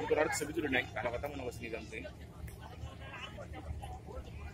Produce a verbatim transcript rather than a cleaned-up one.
Untuk orang sebetulnya naik, kalau kata mau ngasih nih